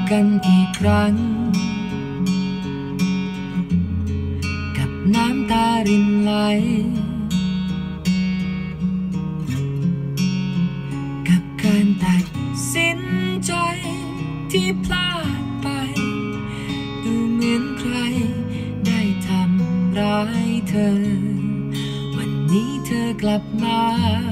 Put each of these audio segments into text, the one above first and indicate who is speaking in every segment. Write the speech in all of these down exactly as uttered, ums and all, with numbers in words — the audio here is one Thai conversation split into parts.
Speaker 1: กันอีกครั้งกับน้ำตารินไหลกับการตัดสินใจที่พลาดไปดูเหมือนใครได้ทำร้ายเธอวันนี้เธอกลับมา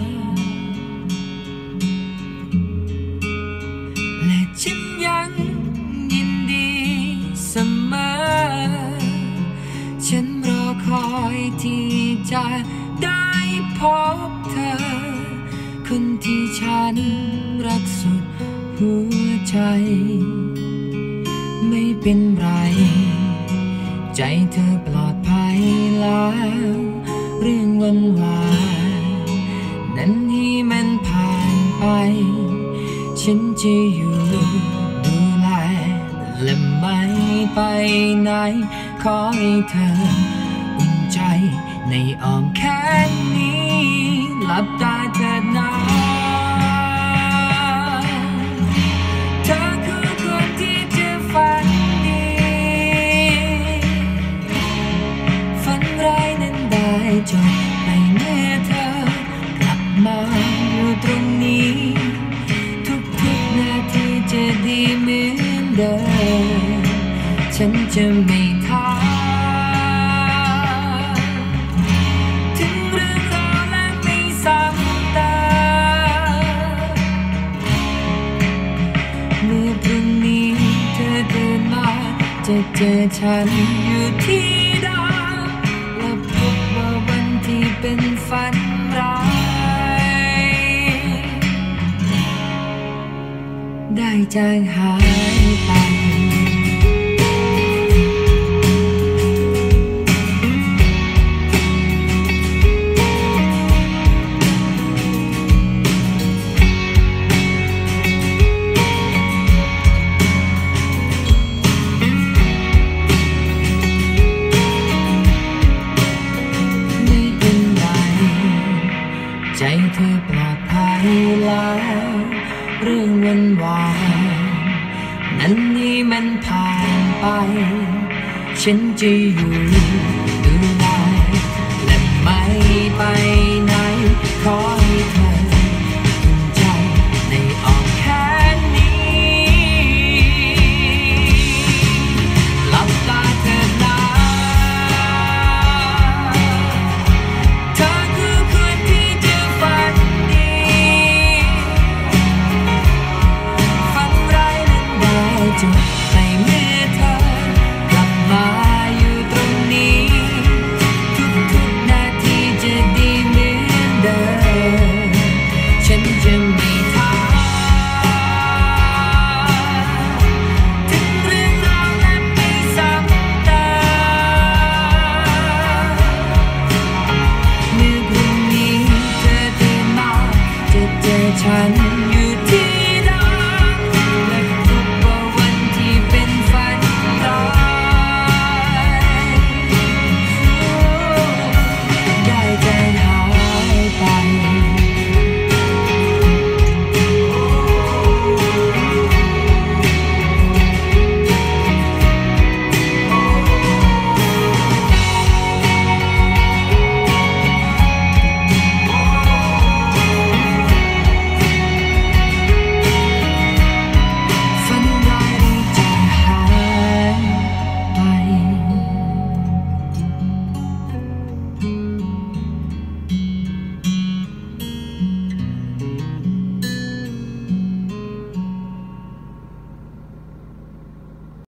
Speaker 1: และฉันยังยินดีเสมอฉันรอคอยที่จะได้พบเธอคนที่ฉันรักสุดหัวใจไม่เป็นไรใจเธอปลอดภัยแล้วเรื่องวันวานนั้นให้มันผ่านไปฉันจะอยู่ดูแลและไม่ไปไหนขอให้เธออุ่นใจในอ้อมแขนนี้หลับตาเถิดนะเธอคือคนที่จะฝันดีฝันร้ายนั้นได้จบไปเมื่อเธอกลับมาอยู่ตรงนี้ทุกๆนาทีจะดีเหมือนเดิมฉันจะไม่ท้อถึงเรื่องราวและไม่ซ้ำเติมเมื่อพรุ่งนี้เธอเดินมาจะเจอฉันอยู่ที่ดาวและพบว่าวันที่เป็นฝันร้ายได้จางหายไปใจเธอปลอดภัยแล้วเรื่องวันวานนั้นนี่มันผ่านไปฉันจะอยู่ดูแลและไม่ไปไหนขอให้เธออุ่นใจในอ้อมแขนนี้หลับตาเถิดนะจบไปเมื่อเธอกลับมาอยู่ตรงนี้ทุกๆนาทีจะดีเหมือนเดิมฉันจะไม่ท้อถึงเรื่องราวนั้นไม่ซ้ำเติมเมื่อพรุ่งนี้เธอตื่นมาจะเจอฉัน